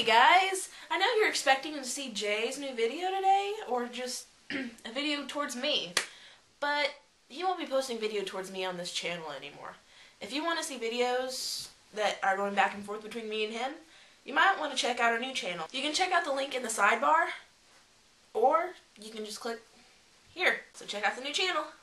Hey guys! I know you're expecting to see Jay's new video today, or just a video towards me, but he won't be posting video towards me on this channel anymore. If you want to see videos that are going back and forth between me and him, you might want to check out our new channel. You can check out the link in the sidebar, or you can just click here. So check out the new channel.